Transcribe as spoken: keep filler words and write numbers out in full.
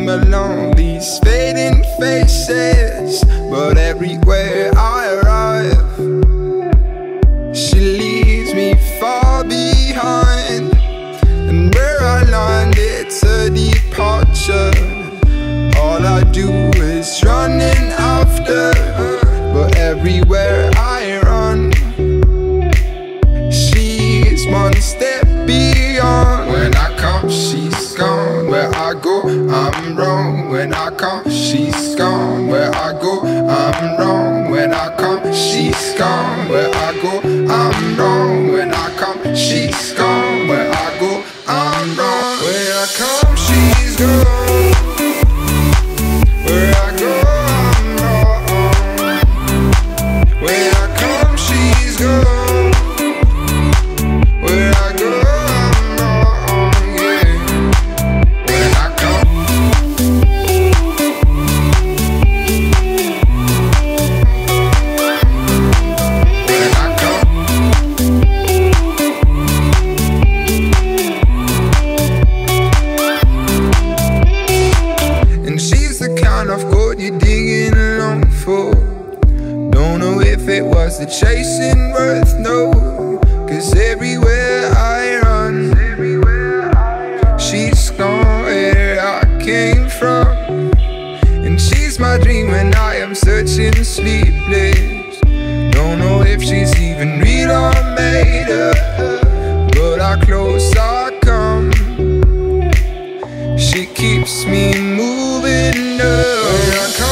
dream along these fading faces, but everywhere I arrive, she leaves me far behind. And where I land, it's a departure. All I do is running after her, but everywhere I run, she's one step beyond. When I come, she's gone. Where I go, I'm wrong. When I come, she's gone. Where I go, I'm wrong. When I come, she's gone. Where I go, I'm wrong. When I come, she's gone. Where I go, I'm wrong. Where I come, she's gone. Where I go, I'm wrong. Where I come, she's gone. Where I go, I'm wrong, yeah. When I come, when I come, and she's the kind of gold you're digging along for. Don't know if it was the chasing worth, no. Cause everywhere I run, she's gone where I came from. And she's my dream when I am searching sleepless. Don't know if she's even real or made up, but how close I come, she keeps me moving up. Where I come